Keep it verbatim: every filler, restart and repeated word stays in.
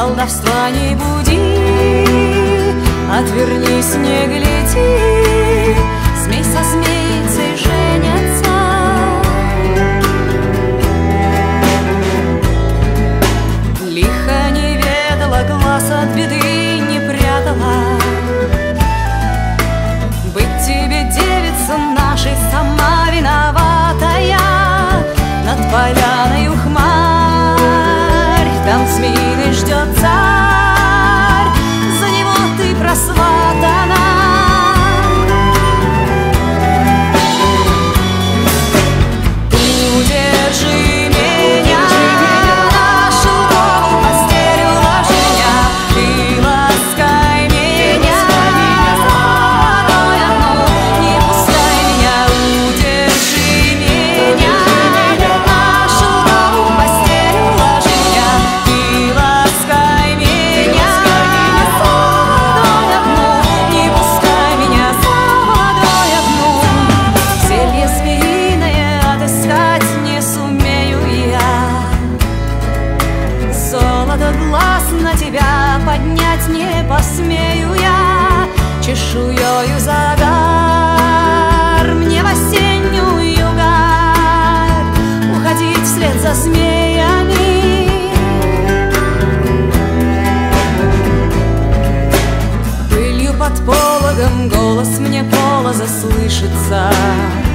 колдовства не буди, отвернись, не гляди, змей со змейцей женятся. Лихо не ведала, глаз от беды не прятала, быть тебе, девица нашей, сама виноватая. Над поляною хмарь, там змеиный ждет царь, за него ты просватана. Удержи меня, на шелковую постель уложи меня, ты ласкай меня, золотой одну, не пускай меня. Удержи меня, на шелковую постель уложи меня, ты ласкай меня, золотой одну, не пускай меня, золотой одну. Зелье змеиное отыскать не сумею я, золото глаз на тебя поднять не посмею я. Чешуёю загар мне в осеннюю гарь уходить вслед за змеями. Пылью под пологом голос мне полоза слышится,